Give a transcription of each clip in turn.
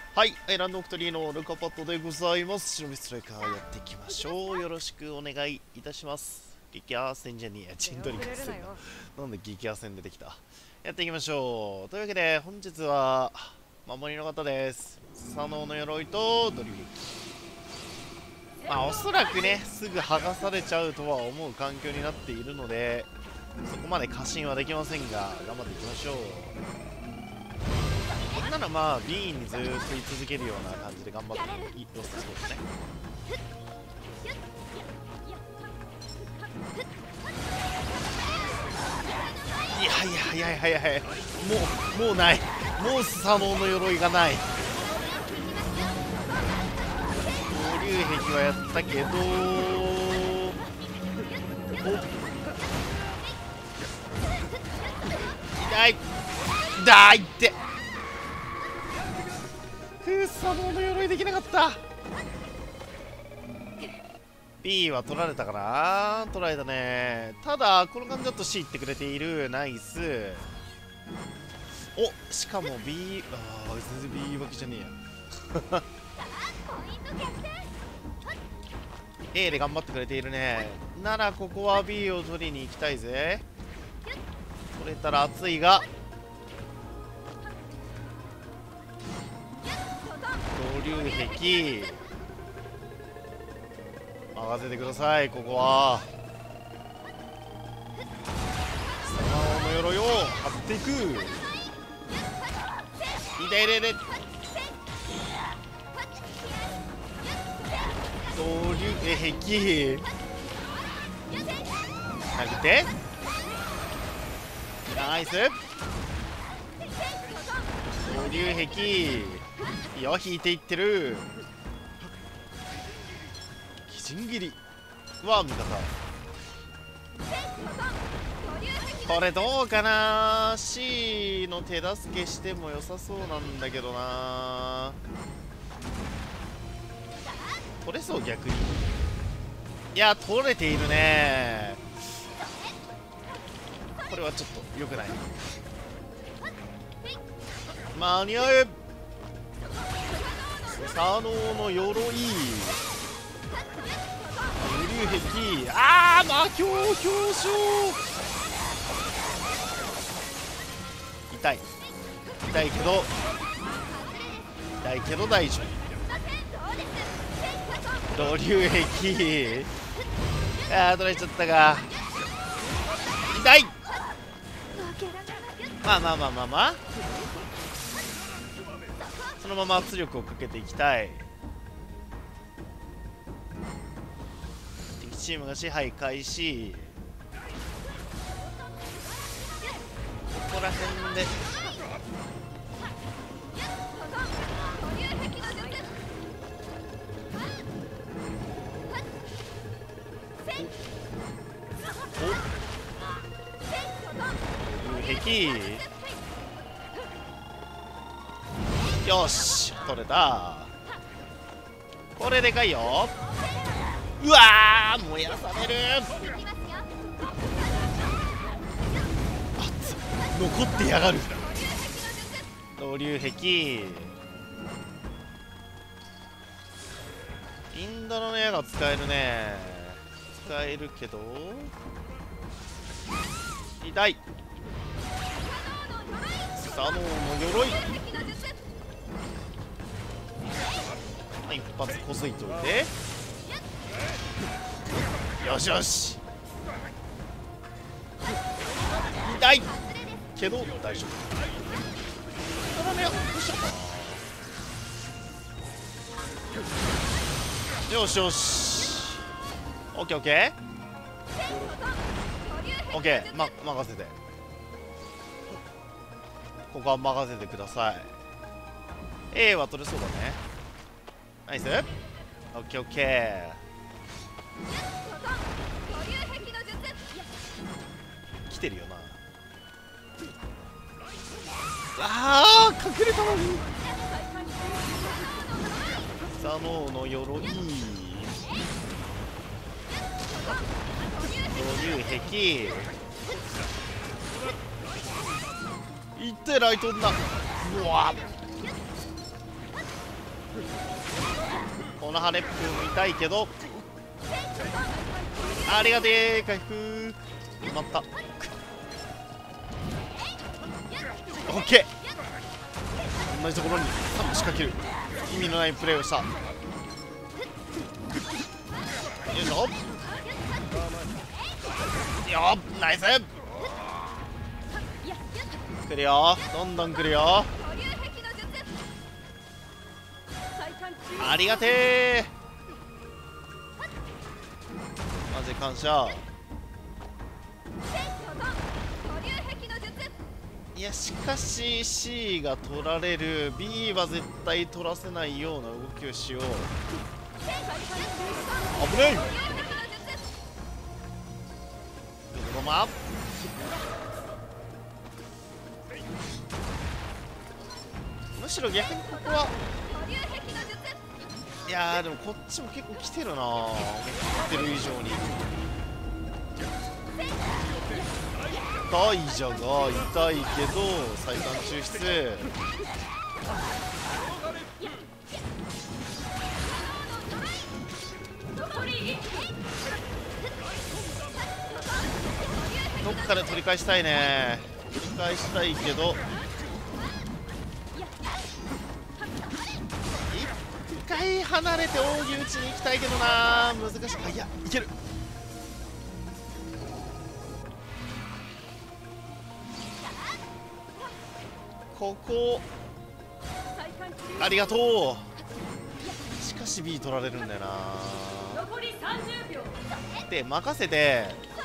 はい、アイランドオクトリーのルカパッドでございます。忍びストライカーやっていきましょう。よろしくお願いいたします。激ア戦じゃねえや、チンドリカ戦だ。なんで激ア戦出てきた。やっていきましょう。というわけで、本日は、守りの方です。左脳の鎧とドリル。おそらくね、すぐ剥がされちゃうとは思う環境になっているので、そこまで過信はできませんが、頑張っていきましょう。こんなのB にずっと居続けるような感じで頑張って良さそうですね。いやもうない。もうスサノオの鎧がない。流壁はやったけど痛いってスサノオの鎧できなかった。 B は取られたかな。取られたね。ただこの感じだと C 行ってくれている。ナイス。お、しかも B 全然 B わけじゃねえやA で頑張ってくれているね。ならここは B を取りに行きたいぜ。取れたら熱いが流壁任せてください。ここはスマホの鎧を張っていく。痛いれれ同流壁投げてナイス。同流壁よ、引いていってる。基準切りは味方。これどうかな。 C の手助けしても良さそうなんだけどな。取れそう。逆にいや取れているね。これはちょっと良くない。間に合う。スサノオの鎧流壁魔境表彰。痛いけど大丈夫。流壁取られちゃったが痛い。そのまま圧力をかけていきたい。敵チームが支配開始。ここら辺で壁よし取れた。これでかいよ。うわー燃やされる。残ってやがる。同流壁インドラの矢が使えるね。使えるけど痛い。スサノオの鎧一発こすいといてよしよし。痛いけど大丈夫。ただね、どうしようか。よしよし。オッケーオッケーオッケー。任せて。ここは任せてください。 A は取れそうだね。ナイス。オッケーオッケー。来てるよな。隠れたのに。スサノオの鎧同流壁いってライトンだ。うわこのハレップも痛いけど、ありがてえ回復。埋まった。オッケー。同じところに3も仕掛ける意味のないプレーをした。よいしょ。よっ、ナイス。来るよ、どんどん来るよ。ありがてえ。マジ感謝。いや、しかし C が取られる。 B は絶対取らせないような動きをしよう。危ねえ。ドマむしろ逆にここは、いやーでもこっちも結構来てるな、思ってる以上に。痛いじゃが痛いけど再三抽出。どっかで取り返したいね。取り返したいけど一回離れて扇打ちに行きたいけどな。難しい。あ、いや、いける。ここありがとう。しかし B 取られるんだよな。で任せて、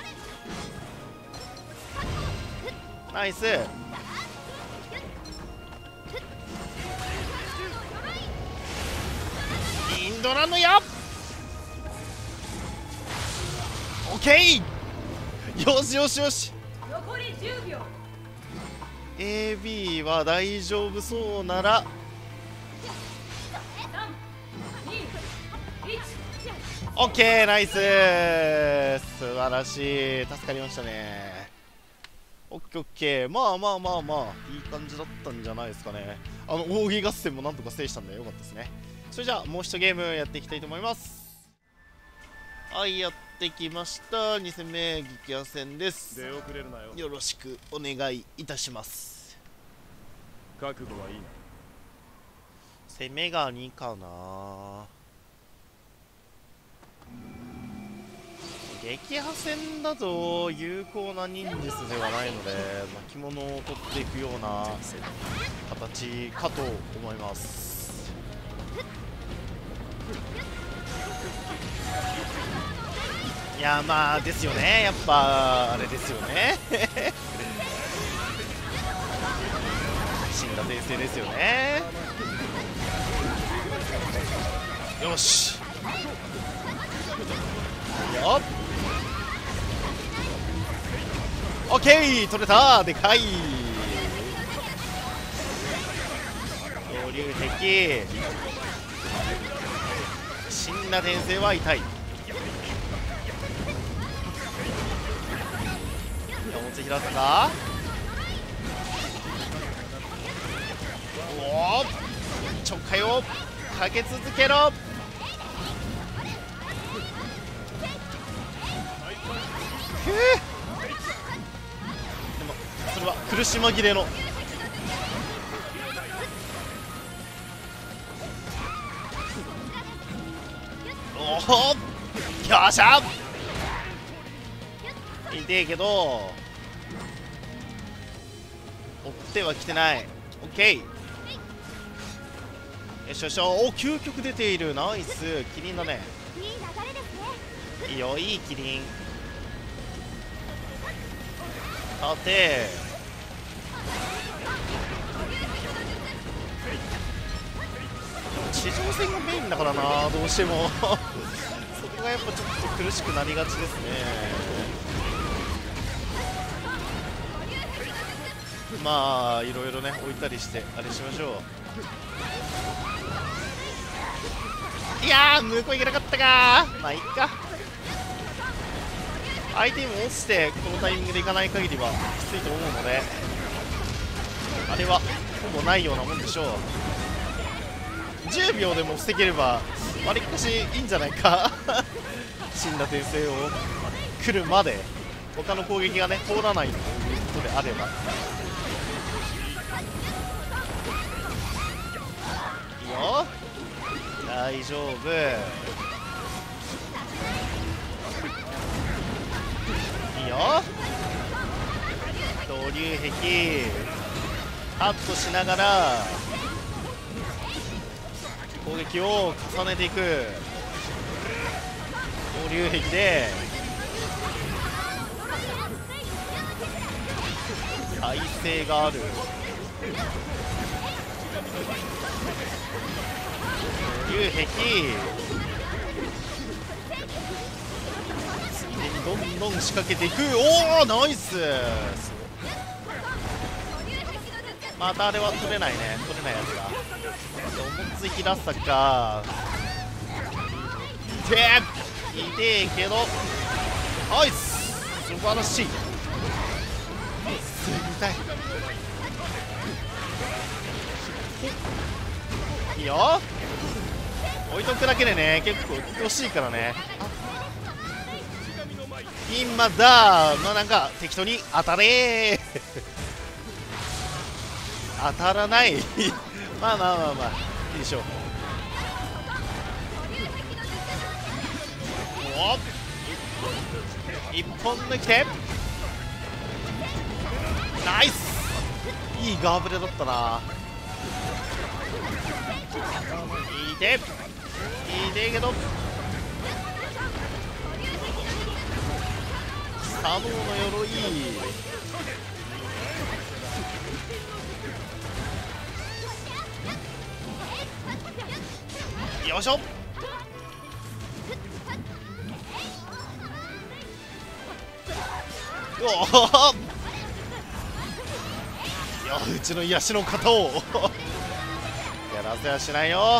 ナイス。インドラの矢。オッケー。よしよしよし。 残り10秒。 AB は大丈夫そうなら。オッケー、ナイス。素晴らしい。助かりましたね。オッケーオッケー。まあまあまあまあいい感じだったんじゃないですかね。扇合戦もなんとか制したんでよかったですね。それじゃあもう一ゲームやっていきたいと思います。はい、やってきました。2戦目激ヤ戦です。 出遅れるなよ。 よろしくお願いいたします。 覚悟はいいな。 攻めが2かな。撃破戦だと有効な忍術ではないので巻物を取っていくような形かと思います。いやまあですよね、やっぱあれですよね死んだ訂正ですよね。よしよっ、オッケー、取れた。でかい恐竜壁。死んだ転生は痛い。持ち平さか。おお、ちょっかいをかけ続けろ。でもそれは苦し紛れの。おお、よっしゃ。痛えけど追ってはきてない。オッケー。よしよし、お、究極出ている。ナイス。キリンだね。いいよ、いいキリン。さて地上戦がメインだからな、どうしてもそこがやっぱちょっと苦しくなりがちですね。まあいろいろね置いたりしてあれしましょう。いやー向こう行けなかったか。まあいっか。相手にも落ちてこのタイミングでいかない限りはきついと思うので、あれはほぼないようなもんでしょう。 10秒でも防げればわりかしいいんじゃないか死んだ転生を来るまで他の攻撃がね通らないということであればいいよ、大丈夫。いいよ、導流壁カットしながら攻撃を重ねていく。導流壁で耐性がある。流壁ついでにどんどん仕掛けていく。おおナイス。またあれは取れないね、取れないやつだ。思いつきらさか痛えけどナイス、素晴らしい。痛い。いいよ、置いとくだけでね結構惜しいからね。今だ、まあなんか適当に当たれー当たらないまあまあまあまあいいでしょう。お一本抜きてナイス、いいガーブレだったな。いい手いい手けど左脳の鎧よいしょ。おおいや、うちの癒しの型をやらせはしないよ。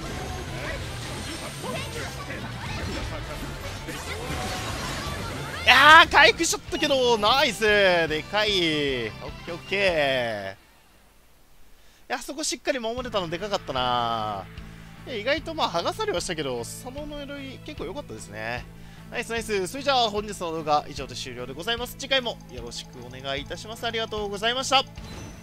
いやー回復しちゃったけどナイスでかい。オッケーオッケー。いやそこしっかり守れたのでかかったな。意外とまあ剥がされはしたけど佐野の鎧結構良かったですね。ナイスナイス。それじゃあ本日の動画以上で終了でございます。次回もよろしくお願いいたします。ありがとうございました。